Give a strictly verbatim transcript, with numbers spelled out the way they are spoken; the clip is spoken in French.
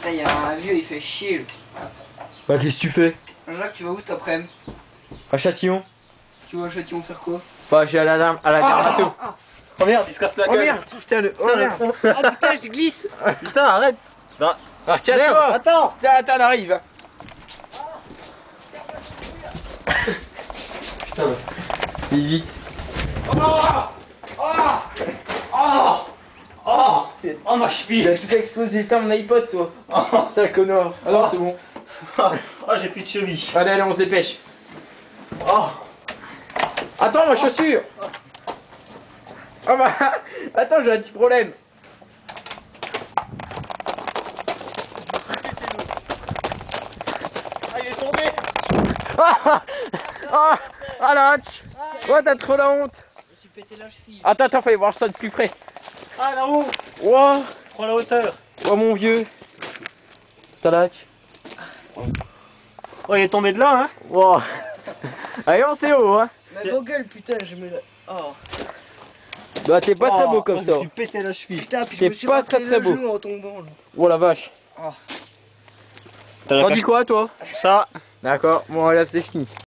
Putain, il y a un vieux, il fait chier. Lui. Bah qu'est-ce que tu fais? Jacques, tu vas où cet après-midi? À Châtillon. Tu vas à Châtillon faire quoi? Bah j'ai à la dame, à la gare Ah, bateau. ah, Oh merde, il se casse la Oh gueule. merde, putain, le. Oh merde! Ah putain, je glisse! Putain, arrête. Non. Ah tiens Merde, toi. attends. Tiens, attends, on arrive. Putain. Vite vite. Oh ma Il cheville. a tout explosé, putain mon iPod toi. Sale connard. Ah non c'est bon. Oh, j'ai plus de cheville. Allez allez on se dépêche. Oh. Attends ma chaussure. Ah bah attends j'ai un petit problème. Ah, il est tombé. Ah ah ah la hache. Oh t'as trop la honte. Je me suis pété la cheville. Attends attends fallait voir ça de plus près. Ah, la honte. Ouah. Prends la hauteur. Oh mon vieux. T'as la hache. Oh, il est tombé de là, hein. Wow. Allez on c'est haut hein. Mais vos gueules, putain, je me la. Oh Bah t'es pas très beau Oh, comme oh, ça. Je me suis pété la cheville. putain, puis je T'es me suis pas raclé très, très le beau. genou en tombant. Là. Oh la vache. T'as la T'en dis quoi toi? Ça. D'accord, bon allez c'est fini.